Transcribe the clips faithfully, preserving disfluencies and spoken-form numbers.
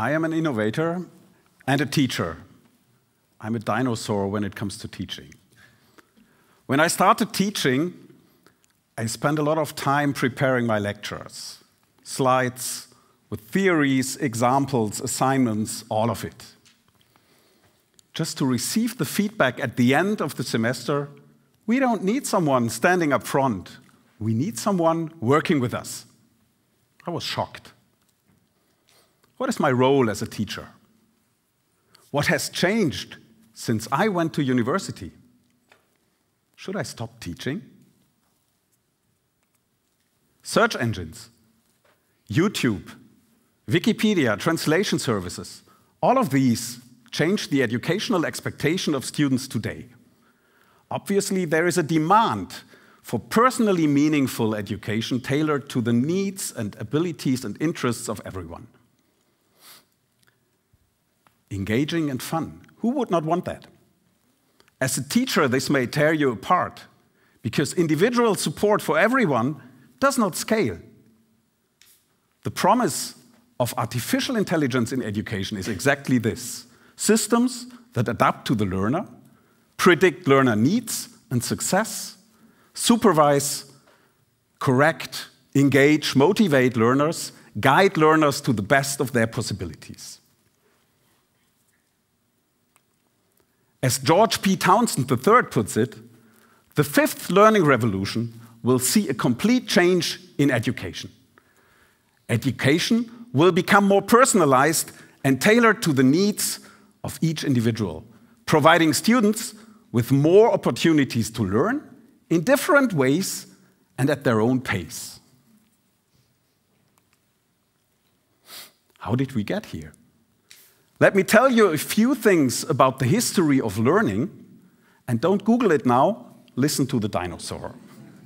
I am an innovator and a teacher. I'm a dinosaur when it comes to teaching. When I started teaching, I spent a lot of time preparing my lectures, slides with theories, examples, assignments, all of it. Just to receive the feedback at the end of the semester, we don't need someone standing up front. We need someone working with us. I was shocked. What is my role as a teacher? What has changed since I went to university? Should I stop teaching? Search engines, YouTube, Wikipedia, translation services, all of these change the educational expectation of students today. Obviously, there is a demand for personally meaningful education tailored to the needs and abilities and interests of everyone. Engaging and fun. Who would not want that? As a teacher, this may tear you apart because individual support for everyone does not scale. The promise of artificial intelligence in education is exactly this: systems that adapt to the learner, predict learner needs and success, supervise, correct, engage, motivate learners, guide learners to the best of their possibilities. As George P. Townsend the third puts it, the fifth learning revolution will see a complete change in education. Education will become more personalized and tailored to the needs of each individual, providing students with more opportunities to learn in different ways and at their own pace. How did we get here? Let me tell you a few things about the history of learning, and don't Google it now, listen to the dinosaur.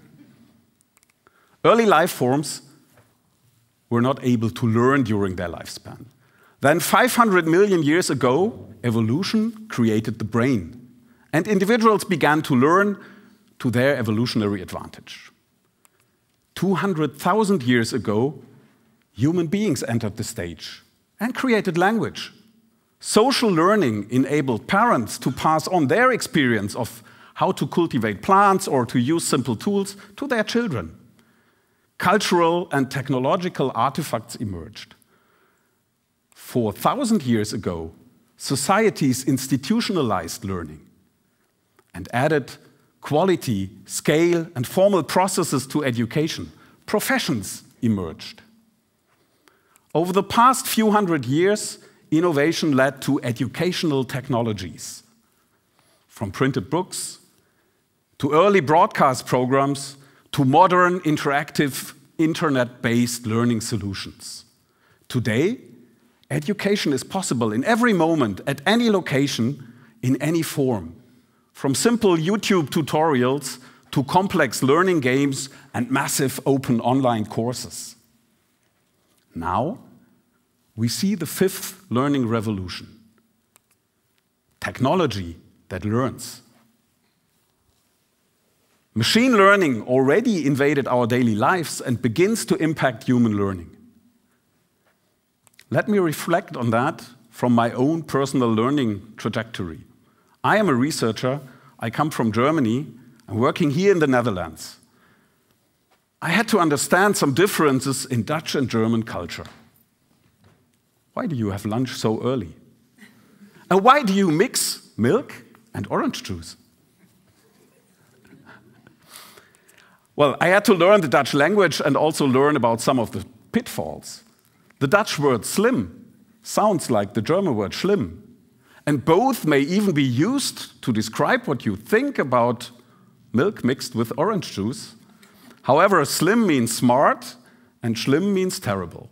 Early life forms were not able to learn during their lifespan. Then five hundred million years ago, evolution created the brain, and individuals began to learn to their evolutionary advantage. two hundred thousand years ago, human beings entered the stage and created language. Social learning enabled parents to pass on their experience of how to cultivate plants or to use simple tools to their children. Cultural and technological artifacts emerged. four thousand years ago, societies institutionalized learning and added quality, scale, and formal processes to education. Professions emerged. Over the past few hundred years, innovation led to educational technologies, from printed books to early broadcast programs to modern interactive internet-based learning solutions. Today, education is possible in every moment, at any location, in any form, from simple YouTube tutorials to complex learning games and massive open online courses. Now, we see the fifth learning revolution: technology that learns. Machine learning already invaded our daily lives and begins to impact human learning. Let me reflect on that from my own personal learning trajectory. I am a researcher. I come from Germany. I'm working here in the Netherlands. I had to understand some differences in Dutch and German culture. Why do you have lunch so early? And why do you mix milk and orange juice? Well, I had to learn the Dutch language and also learn about some of the pitfalls. The Dutch word slim sounds like the German word schlimm, and both may even be used to describe what you think about milk mixed with orange juice. However, slim means smart and schlimm means terrible.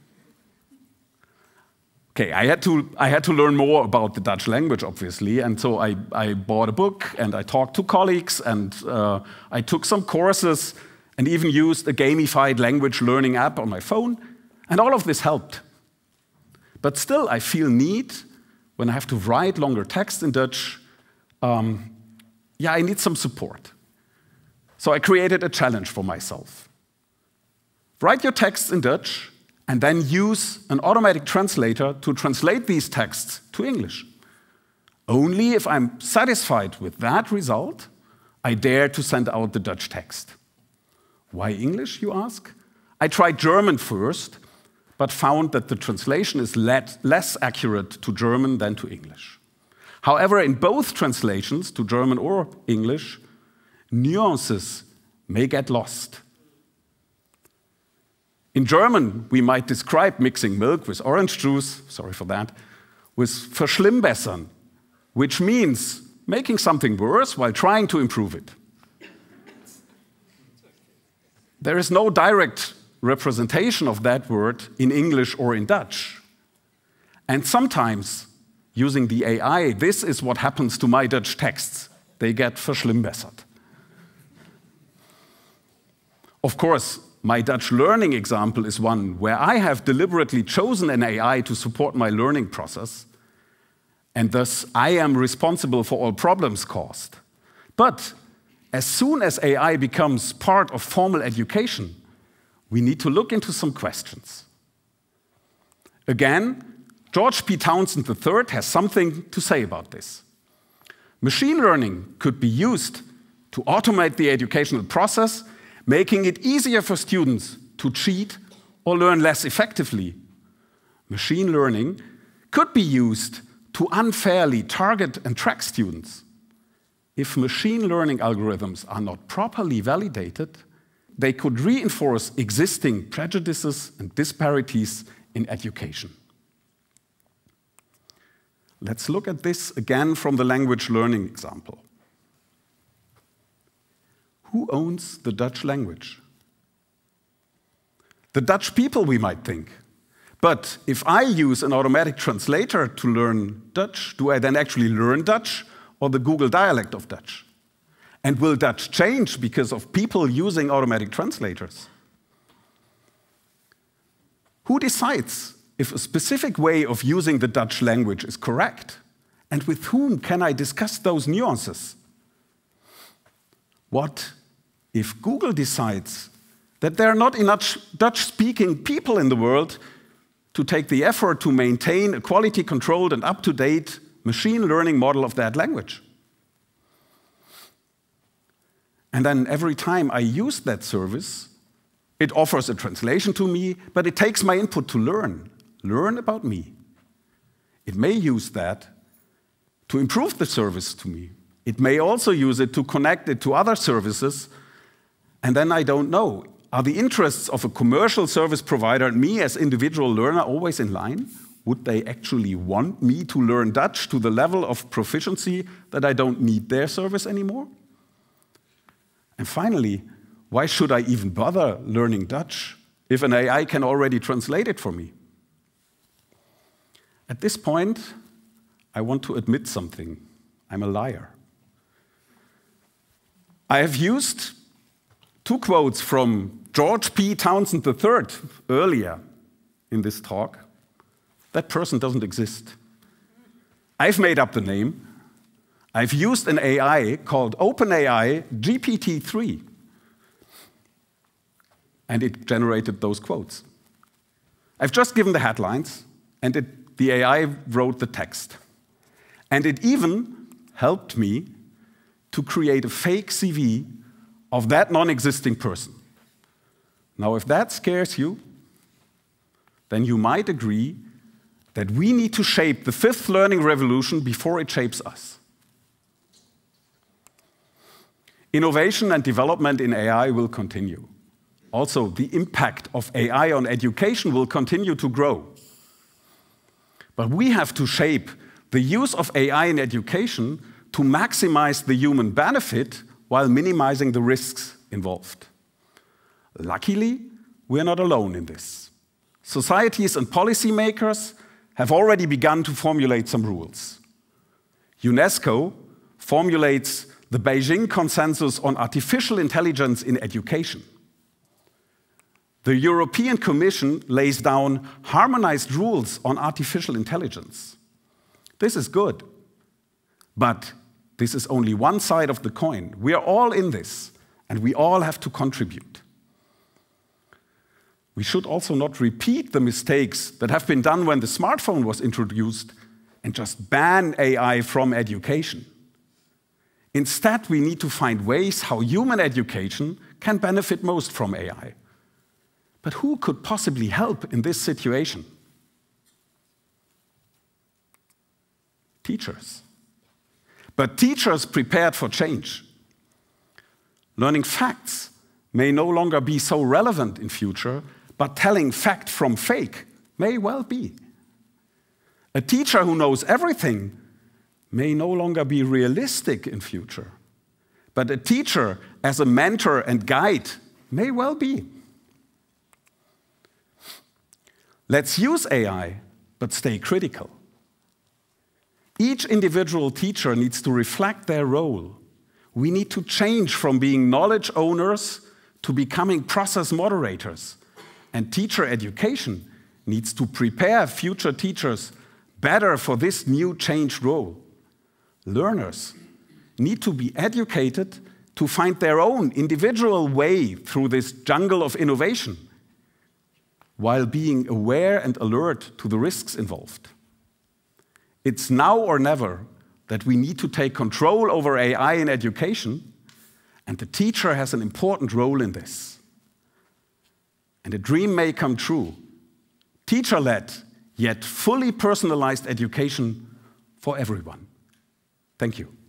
Okay, I had to, I had to learn more about the Dutch language, obviously, and so I, I bought a book and I talked to colleagues and uh, I took some courses and even used a gamified language learning app on my phone, and all of this helped. But still, I feel need when I have to write longer text in Dutch. Um, yeah, I need some support. So I created a challenge for myself. Write your texts in Dutch and then use an automatic translator to translate these texts to English. Only if I'm satisfied with that result, I dare to send out the Dutch text. Why English, you ask? I tried German first, but found that the translation is less accurate to German than to English. However, in both translations, to German or English, nuances may get lost. In German, we might describe mixing milk with orange juice, sorry for that, with verschlimmbessern, which means making something worse while trying to improve it. There is no direct representation of that word in English or in Dutch. And sometimes, using the A I, this is what happens to my Dutch texts. They get verschlimmbessert. Of course, my Dutch learning example is one where I have deliberately chosen an A I to support my learning process, and thus I am responsible for all problems caused. But as soon as A I becomes part of formal education, we need to look into some questions. Again, George P. Townsend the third has something to say about this. Machine learning could be used to automate the educational process, making it easier for students to cheat or learn less effectively. Machine learning could be used to unfairly target and track students. If machine learning algorithms are not properly validated, they could reinforce existing prejudices and disparities in education. Let's look at this again from the language learning example. Who owns the Dutch language? The Dutch people, we might think. But if I use an automatic translator to learn Dutch, do I then actually learn Dutch or the Google dialect of Dutch? And will Dutch change because of people using automatic translators? Who decides if a specific way of using the Dutch language is correct? And with whom can I discuss those nuances? What if Google decides that there are not enough Dutch-speaking people in the world to take the effort to maintain a quality-controlled and up-to-date machine learning model of that language? And then every time I use that service, it offers a translation to me, but it takes my input to learn, learn about me. It may use that to improve the service to me. It may also use it to connect it to other services, and then I don't know. Are the interests of a commercial service provider and me as individual learner always in line? Would they actually want me to learn Dutch to the level of proficiency that I don't need their service anymore? And finally, why should I even bother learning Dutch if an A I can already translate it for me? At this point, I want to admit something. I'm a liar. I have used two quotes from George P. Townsend the third earlier in this talk. That person doesn't exist. I've made up the name. I've used an A I called OpenAI G P T three, and it generated those quotes. I've just given the headlines, and it, the A I wrote the text. And it even helped me to create a fake C V of that non-existing person. Now, if that scares you, then you might agree that we need to shape the fifth learning revolution before it shapes us. Innovation and development in A I will continue. Also, the impact of A I on education will continue to grow. But we have to shape the use of A I in education to maximize the human benefit while minimizing the risks involved. Luckily, we're not alone in this. Societies and policymakers have already begun to formulate some rules. UNESCO formulates the Beijing Consensus on Artificial Intelligence in Education. The European Commission lays down harmonized rules on artificial intelligence. This is good, but this is only one side of the coin. We are all in this, and we all have to contribute. We should also not repeat the mistakes that have been done when the smartphone was introduced and just ban A I from education. Instead, we need to find ways how human education can benefit most from A I. But who could possibly help in this situation? Teachers. But teachers prepared for change. Learning facts may no longer be so relevant in future, but telling fact from fake may well be. A teacher who knows everything may no longer be realistic in future, but a teacher as a mentor and guide may well be. Let's use A I, but stay critical. Each individual teacher needs to reflect their role. We need to change from being knowledge owners to becoming process moderators. And teacher education needs to prepare future teachers better for this new changed role. Learners need to be educated to find their own individual way through this jungle of innovation, while being aware and alert to the risks involved. It's now or never that we need to take control over A I in education, and the teacher has an important role in this. And a dream may come true. Teacher-led, yet fully personalized education for everyone. Thank you.